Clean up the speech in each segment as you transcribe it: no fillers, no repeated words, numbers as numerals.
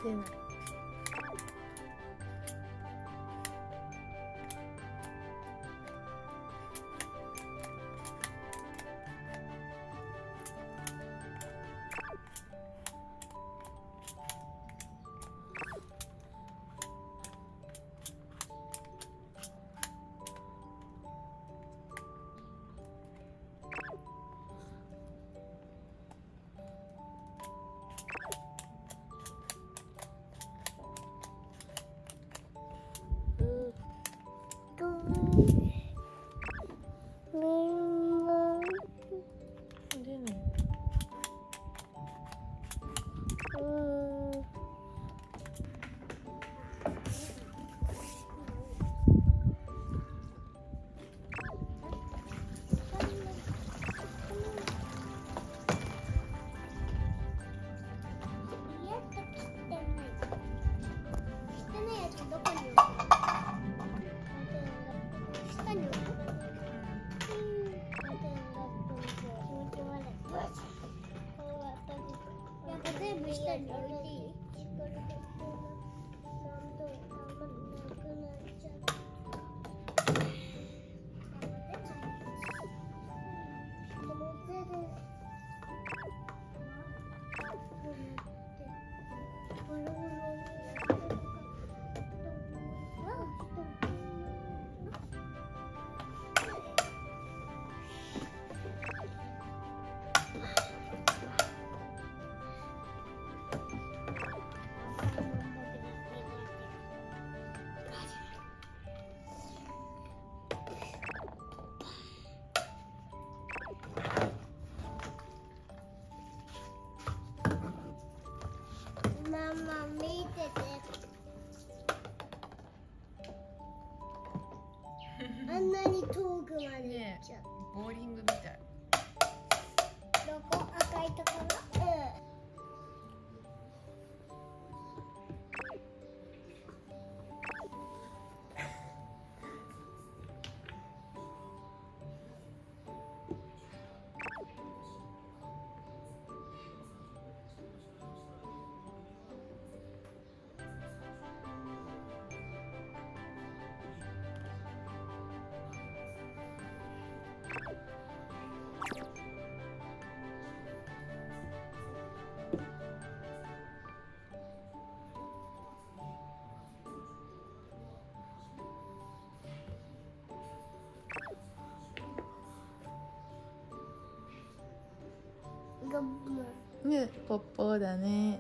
出ない。全部下に置いていい？ママ見てて。あんなに遠くまで行っちゃう。 ボーリングみたい。 どこ？赤いところ？ ね、ポッポーだね。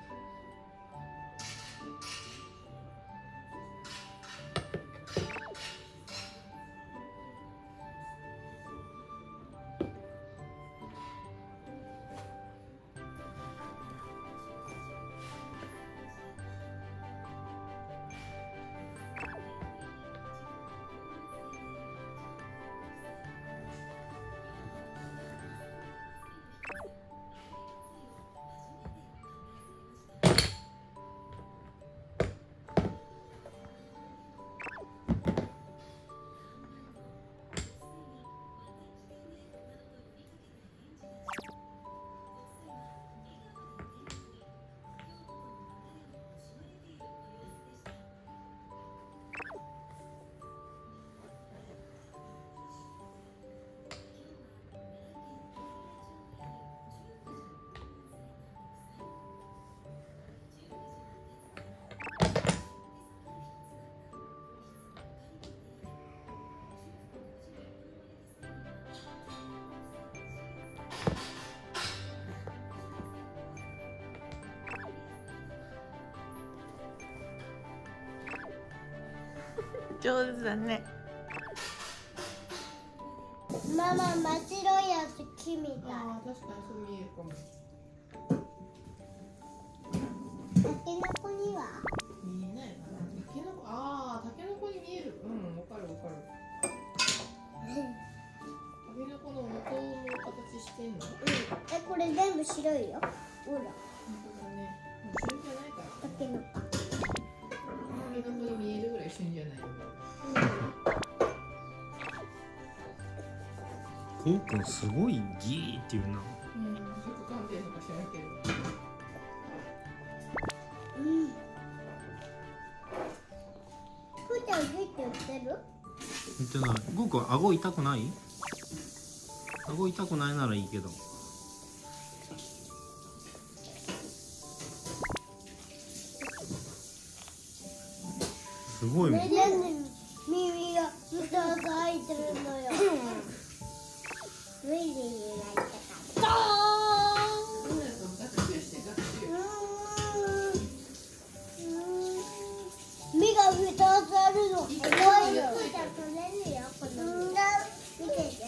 上手だね。 ママ、真っ白いやつ木みたい。 ああ、確かにそう見えるかも。 タケノコには？ 見えないかな。タケノコ、ああ、タケノコに見える。うん、わかるわかる。タケノコの元の形してんの？ これ全部白いよ。ほら。 本当だね。もう旬じゃないから。 タケノコ。 タケノコに見えるぐらい旬じゃないよ。 こうくんすごいギーっていうな。 ちょっと噛んでるのか知らんけど。 ふーちゃんギって言ってる？ 言ってない。ゴーくん顎痛くない？顎痛くないならいいけど。すごいもん。 なんで耳が2つ開いてるのよ。無理になりたかった。 学習して学習。 目が2つあるの。すごいよ。ふーちゃん取れるよ。この見てて。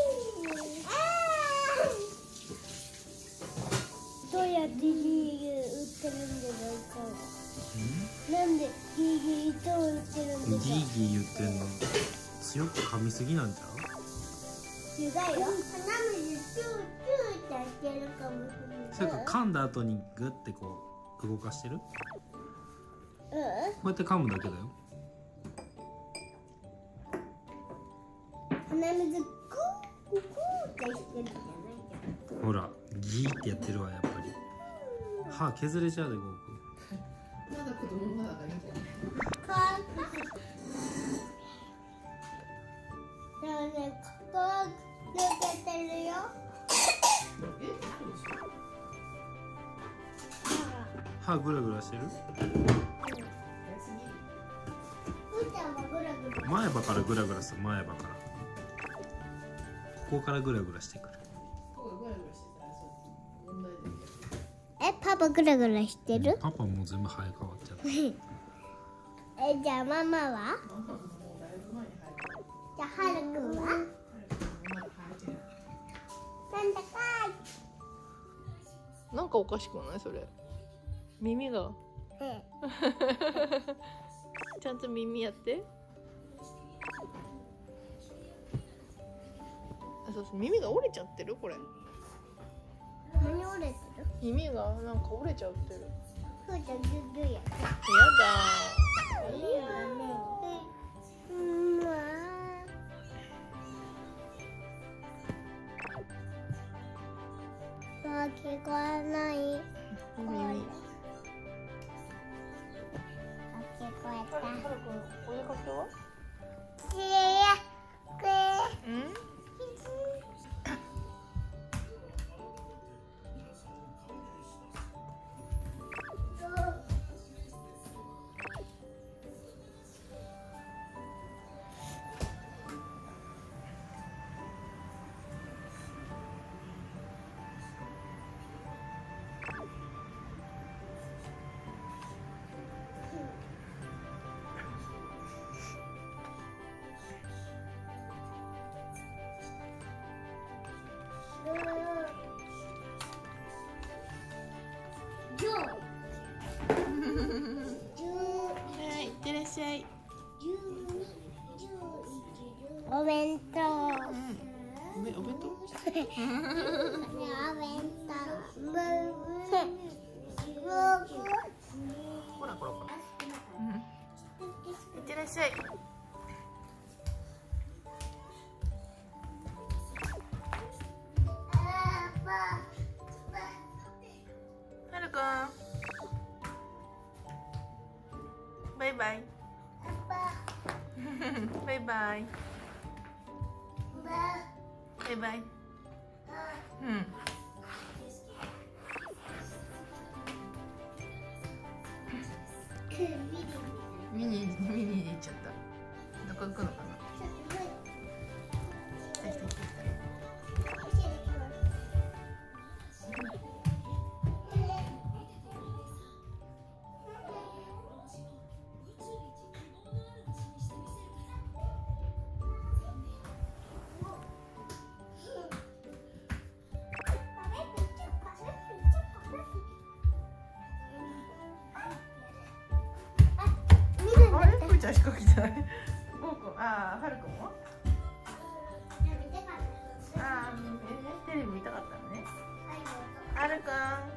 どうやってギーギー売ってるんでしょうか。なんでギーギー糸を売ってるんでしょう。 ギーギー言ってんの強く噛みすぎなんちゃう？ 違うよ。鼻水チューチューって開けるかもしれない。 それか噛んだ後にグッてこう動かしてる？こうやって噛むだけだよ。 鼻水グーグーグーってしてるじゃないじゃん。 ほらギーってやってるわやっぱり。歯削れちゃうでゴーくん。 まだ子供だからいいんじゃない？ でもね、ここは抜けてるよ。 歯グラグラしてる？ ふーちゃんはグラグラ。 前歯からグラグラする。前歯からここからグラグラしてくる。 ここがグラグラしてたらそう問題だよ。 パパグラグラしてる？ パパもう全部生え変わっちゃった。 じゃあママは？ ママももうだいぶ前に入る。 じゃあはるくんは？ まだ生えてる。 なんだかなんかおかしくないそれ。耳がい。 ちゃんと耳やって。あ、そうそう、耳が折れちゃってるこれ。 何折れてる？ 耳がなんか折れちゃってる。 ふーちゃんギュギュや。 やだ。 いいよね。聞こえない。 耳。 聞こえた。 はるくん、お出かけは？うん？はい、いってらっしゃい。 お弁当。 お弁当？ お弁ほらほらほら。いってらっしゃい。はるくん。バイバイ。バイバイ。バイバイ。うん。ミニに行っちゃった。どこ行くのかな。来た来た来た来た。あれ、ふーちゃんしか来てない。ゴーくん、ああ、はるくんも。ああ、テレビ見たかったのね。はるくん。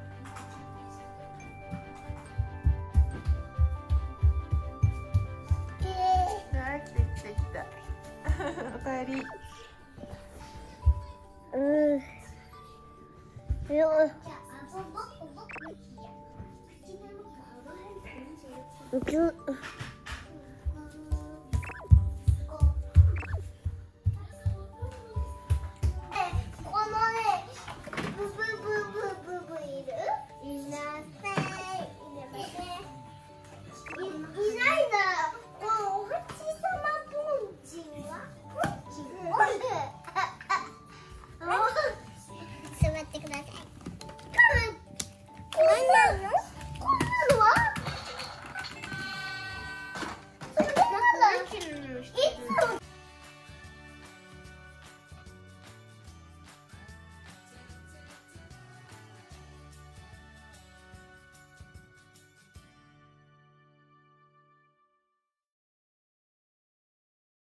あー、来た来た来た。おかえり。 う